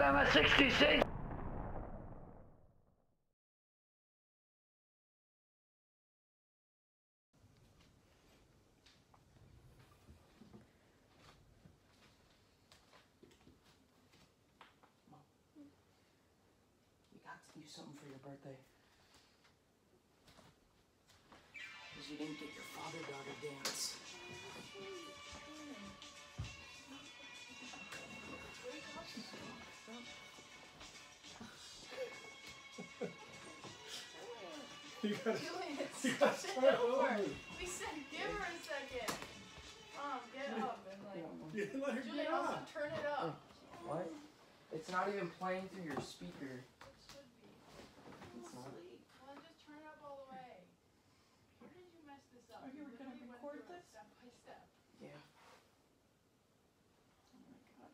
I'm a 66. You got to do something for your birthday. Because you didn't get your father-daughter dance. You gotta start over. We said give her a second. Mom, get up and You didn't let her Julie, get also up. turn it up. What? It's not even playing through your speaker. It should be. It's not. Well, just turn it up all the way. How did you mess this up? Are you gonna record this? Step by step. Yeah. Oh my god.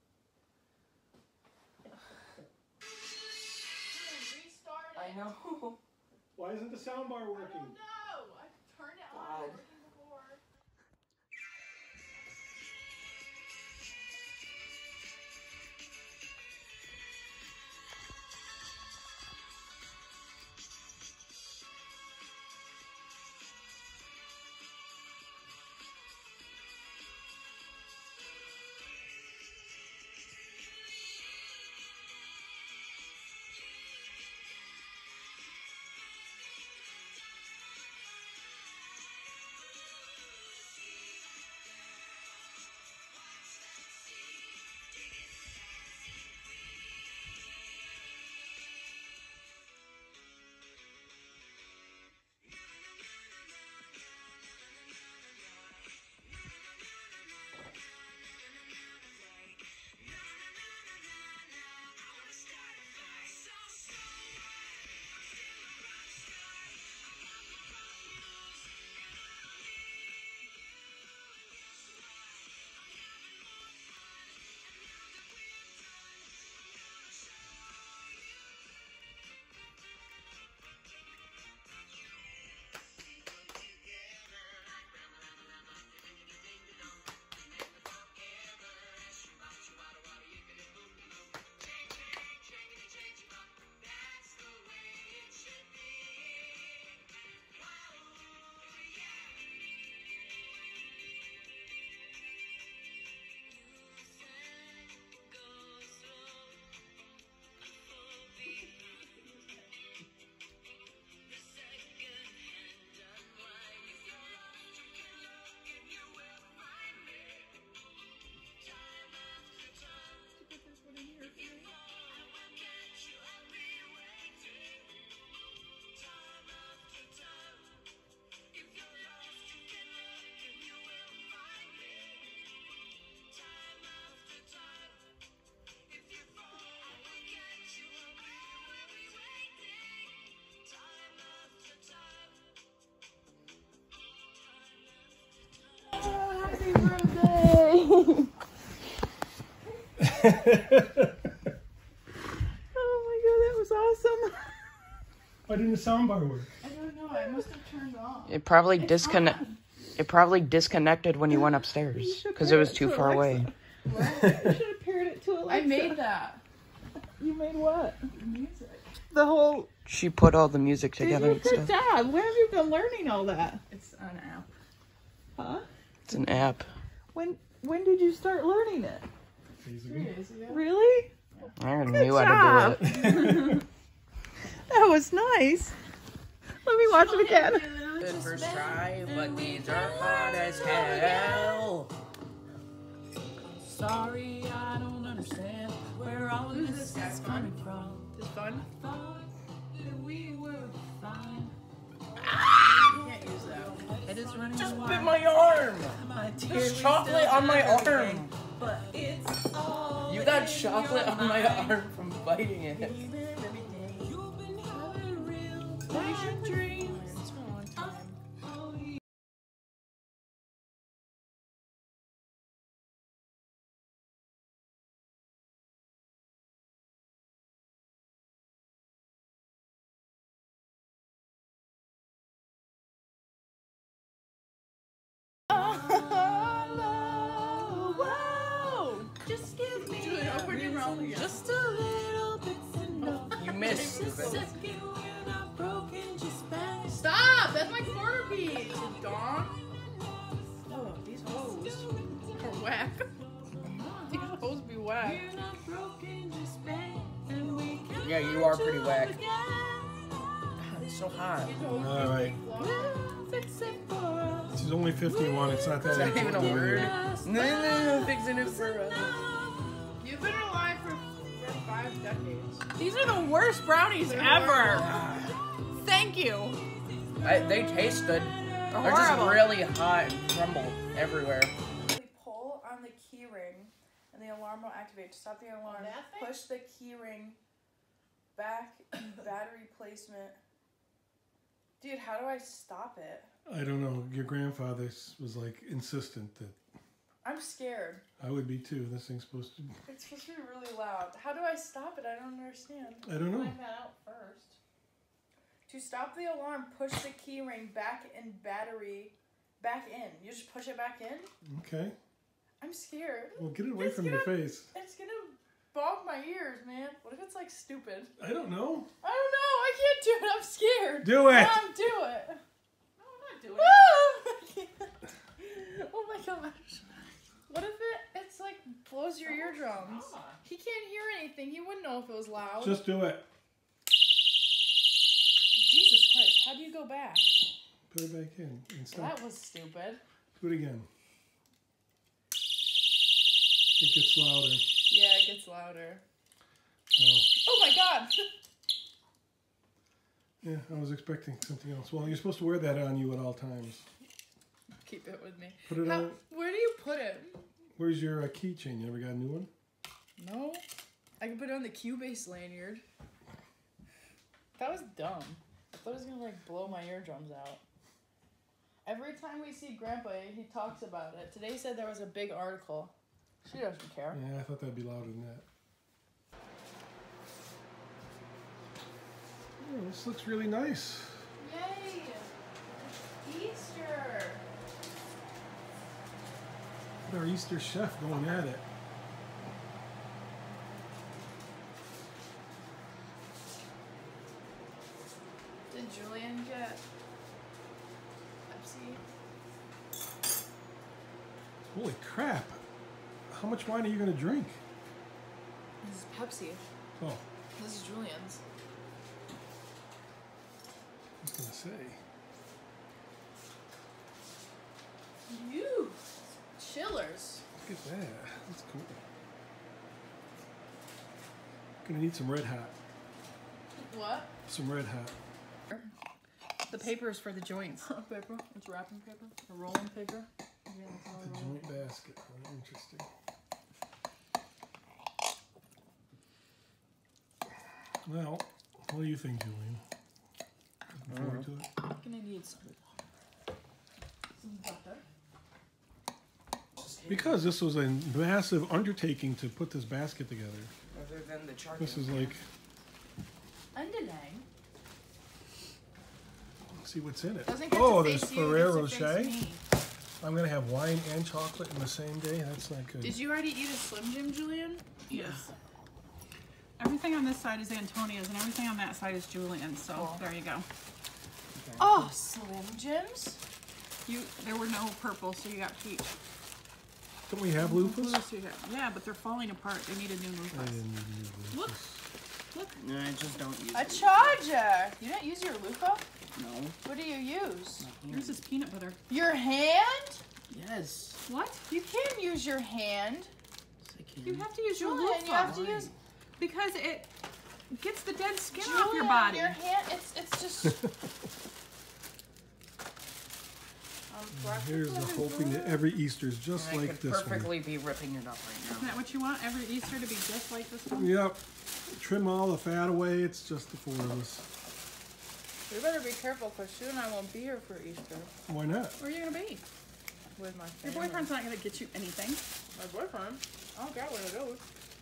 Julie, restart it. I know. Why isn't the soundbar I working? don't know. I turned it on. God. Working before. Happy birthday! Oh my god, that was awesome. Why didn't the soundbar work? I don't know, I must have turned off. It probably disconnected when you went upstairs because it was too far away. What? You should have paired it to Alexa. I made that. You made what? Music. The whole... She put all the music together and Good stuff. job. Where have you been learning all that? It's an app. Huh? It's an app. When did you start learning it? 3 days ago. Really? I already knew how to do it. That was nice. Let me watch it again. Good first try, but these are hard as hell. Sorry, I don't understand where all of this is coming from. It's fun. I thought that we were fine. You can't use that. It is running. Just bit my arm. There's chocolate on my arm. But it's all You got chocolate on my arm from biting it. you've been having real bad dreams. Whoa! Just give me Julie, open your mouth. No, just a little bit's enough. You missed. Stop! That's my quarter piece, Dawn. Oh, these hoes are whack. These hoes be whack. Yeah, you are pretty whack. It's so hot. All right. She's only 51. It's not that Is that even a important. word? No, fixing it for us. You've been alive for 5 decades. These are the worst brownies ever. Thank you. They taste good. They're just Horrible. really hot and crumble everywhere. We pull on the key ring and the alarm will activate. To stop the alarm, push the key ring back in battery placement. Dude, how do I stop it? I don't know. Your grandfather was like insistent that I'm scared. I would be too. This thing's supposed to. It's supposed to be really loud. How do I stop it? I don't understand. I don't know. Find that out first. To stop the alarm, push the key ring back in battery. Back in. You just push it back in? Okay. I'm scared. Well, get it away from your face. It's gonna bog my ears, man. What if it's like stupid? I don't know. I don't know. I can't do it. I'm scared. Do it. Mom, do it. No, I'm not doing it. I can't. Oh my gosh. What if it's like blows your eardrums? He can't hear anything. He wouldn't know if it was loud. Just do it. Jesus Christ. How do you go back? Put it back in. And stop. That was stupid. Do it again. It gets louder. Yeah, it gets louder. Oh. Oh my god. Yeah, I was expecting something else. Well, you're supposed to wear that on you at all times. Keep it with me. Put it on. Where do you put it? Where's your keychain? You ever got a new one? No. I can put it on the Cubase lanyard. That was dumb. I thought it was gonna like blow my eardrums out. Every time we see Grandpa, he talks about it. Today he said there was a big article. She doesn't care. Yeah, I thought that'd be louder than that. Oh, this looks really nice. Yay! Easter! Look at our Easter chef going at it. Did Julian get Pepsi? Holy crap. How much wine are you going to drink? This is Pepsi. Oh, This is Julian's. I was going to say. You! Chillers. Look at that. That's cool. Gonna need some red hot. What? Some red hot. The paper is for the joints. Paper. It's wrapping paper. A rolling paper. The joint basket. Oh, interesting. Well, what do you think, Julian? Looking forward to it? I'm gonna need some butter. Because this was a massive undertaking to put this basket together. Other than the charger. This is like, Underline. let's see what's in it. Doesn't get Oh, to there's face you, Ferrero it gets to face Rocher. me. I'm gonna have wine and chocolate in the same day. That's not good. Did you already eat a Slim Jim, Julian? Yes. Everything on this side is Antonia's and everything on that side is Julian's. So Cool. there you go. Oh, Slim Jims? There were no purple, so you got peach. Don't we have loofahs? Yeah, but they're falling apart. They need a new I loofah. didn't use Look. loofahs. Look. No, I just don't use A it. charger. You don't use your loofah? No. What do you use? Yours is peanut butter. Your hand? Yes. What? You can't use your hand. Yes, I can. You have to use your Julian, loofah. you have to use Because it gets the dead skin Julian, off your body. Your hand, it's just. Here's the hoping that every Easter's just And I like could this one. perfectly be ripping it up right Isn't now. that what you want? Every Easter to be just like this one? Yep. Trim all the fat away. It's just the four of us. We better be careful because Sue and I won't be here for Easter Why not? Where are you going to be? with my Your family. boyfriend's not going to get you anything. My boyfriend? I don't care where it goes.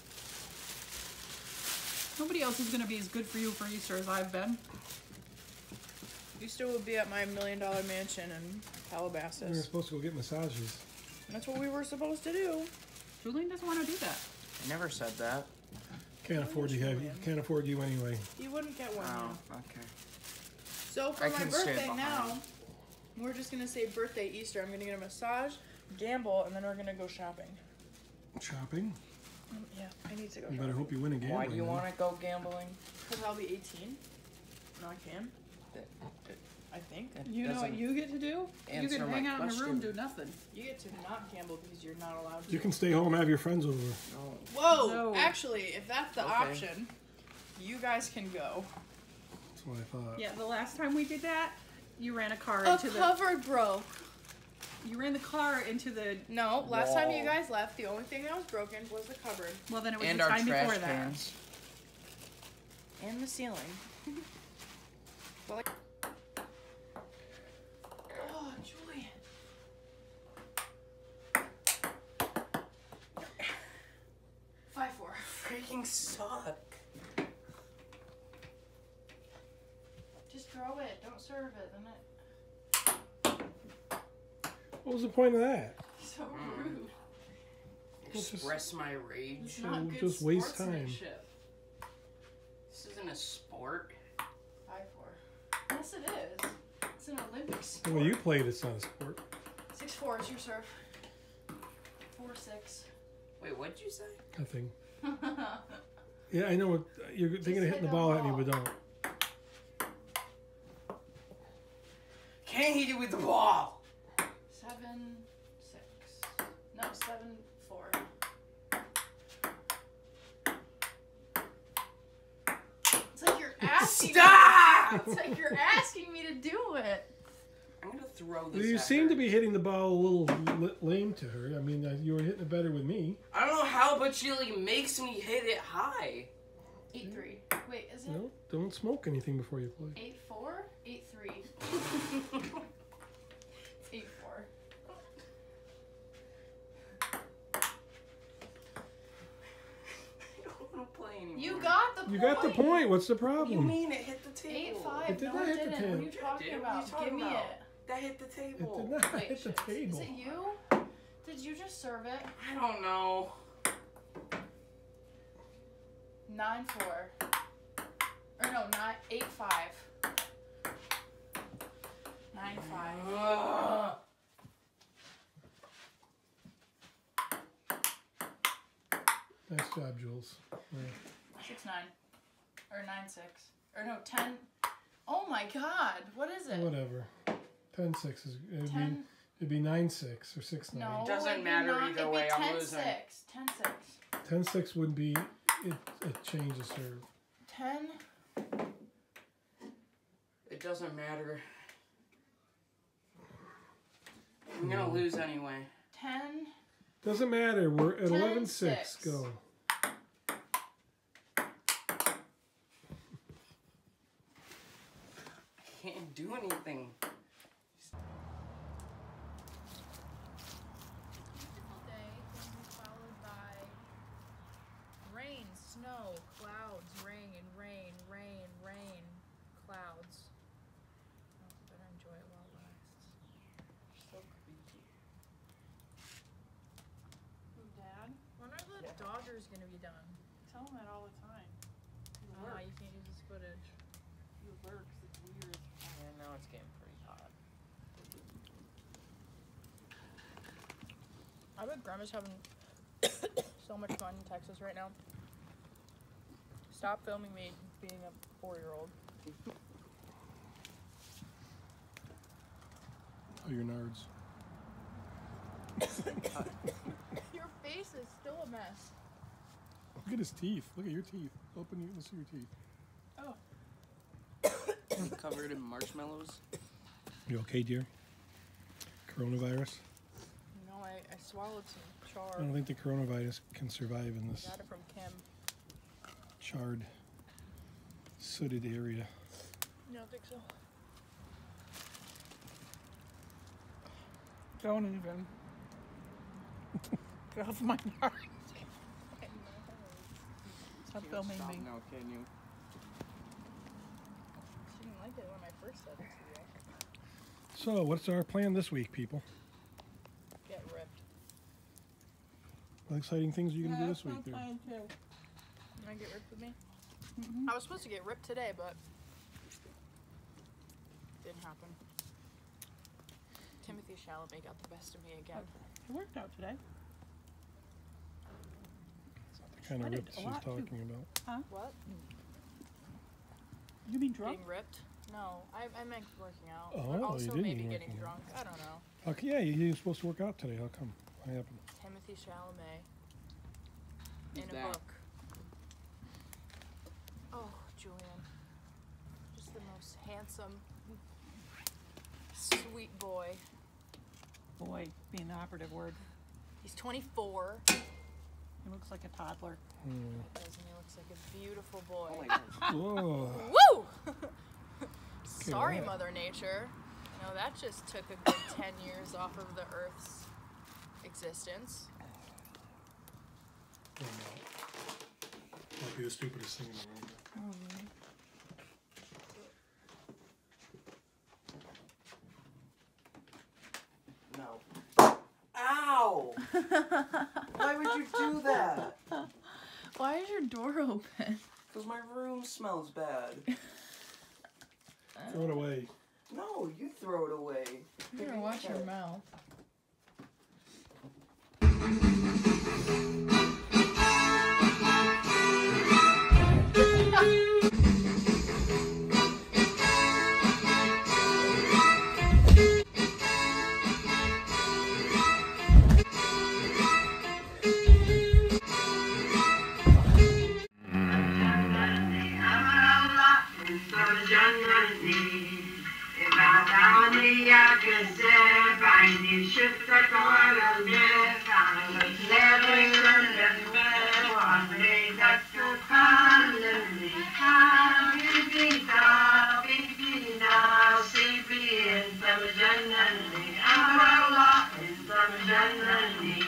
Nobody else is going to be as good for you for Easter as I've been. Easter will be at my $1 million mansion in We were Calabasas. supposed to go get massages. That's what we were supposed to do. Julian doesn't want to do that. I never said that. Can't afford you. Can't afford you anyway. You wouldn't get one. Oh, now. okay. So for I my can stay birthday behind. now, we're just gonna say birthday Easter. I'm gonna get a massage, gamble, and then we're gonna go shopping. Shopping? Yeah, I need to go You shopping. better hope you win a gambling. Why do you then. want to go gambling? Because I'll be 18. No, I can. I think. It You know what doesn't you get to do? You answer can my hang out in a room, question. do nothing. You get to not gamble because you're not allowed to. You can stay home, have your friends over. No. Whoa! No. Actually, if that's the Okay. option, you guys can go. That's what I thought. Yeah, the last time we did that, you ran a car A into the. cupboard broke. You ran the car into the. No, last time you Wall. guys left, the only thing that was broken was the cupboard Well, then it was And the our time before trash that. cans. and the ceiling. Well, oh, Julian. 5-4. Freaking suck. Just throw it. Don't serve it. Then What was the point of that? it's so rude. Express my It's rage. not good just waste time. sportsmanship. This isn't a sport. 5-4. Yes, it is. It's an Olympic sport. The way you played, it's not a sport. 6-4 is your serve. 4-6. Wait, what'd you say? Nothing. Yeah, I know. What, you're thinking of hit hitting the the ball at me, ball. but don't. Can't hit it with the ball. 7-6. No, 7-4. It's like you're asking. Stop! It's like you're asking me to do it. I'm gonna throw this. You at seem her. to be hitting the ball a little lame to her. I mean, you were hitting it better with me. I don't know how, but she like makes me hit it high. 8-3. Wait, is it No, don't smoke anything before you play. 8-4? 8-3. 8-4. I don't want to play anymore. You got the point. You got the point. What's the What do you problem? mean it hit the table? 8-5. It did No, not it hit the didn't. What are you table. talking Dude, what about? are you talking Give me about? it. That hit the It table. did not Wait, hit the shit. table. Is it you? Did you just serve it? I don't know. 9-4. Or no, 8-5. 9-5. Ugh. Nice job, Jules. Yeah. 6-9. Or 9-6. Or no, 10. Oh my god. What is it? Whatever. 10-6 is Ten- it'd be 9-6 or 6-9. No. Doesn't it'd be matter not- either it'd be way, I'm 10-6. losing. 10-6. 10-6 would be it changes serve. 10. It doesn't matter. I'm gonna lose anyway. 10. Doesn't matter. We're at 11-6. 10-6. Go. I can't do anything. Beautiful day can be followed by rain, snow, clouds, rain, rain, rain, rain, clouds. Oh, better enjoy it while it lasts. So creepy. Dad? When are the Dodgers gonna be done? Tell them that all the time. Ah, you can't use this footage. It works. It's weird. Yeah, now it's getting pretty hot. I bet Grandma's having so much fun in Texas right now. Stop filming me being a 4-year-old. Oh, your nards. Your face is still a mess. Look at his teeth. Look at your teeth. Open you. Let's see your teeth. Covered in marshmallows. You okay, dear? Coronavirus? No, I swallowed some char. I don't think the coronavirus can survive in this Got it from Kim. charred, sooted area. You don't think so? Don't even. Get off my yard. Stop filming me. Now, can you? She didn't like it when I first said it to you. So, what's our plan this week, people? Get ripped. What exciting things are you going to do this week there? I wanna get ripped with me? Mm-hmm. I was supposed to get ripped today, but didn't happen. Timothy Chalamet got the best of me again. It worked out today. The kind of Sweated rips a she's lot, too. talking about. What? You mean drunk? Being ripped? No, I meant working out. Oh, but you also didn't maybe mean getting working drunk. I don't know. Okay, yeah, you were supposed to work out today. How come? What happened? Timothy Chalamet Who's in a that? book. Oh, Julian. Just the most handsome, sweet boy. Boy, being the operative word. He's 24. He looks like a toddler. Doesn't he? Looks like a beautiful boy. Oh my God. Whoa. Woo! Sorry, that. Mother Nature. You know, that just took a good 10 years off of the Earth's existence. Might be the stupidest thing in the room. No. Ow! Why would you do that? Why is your door open? Because my room smells bad. Throw it away. No, you throw it away. You better watch your mouth. Jannah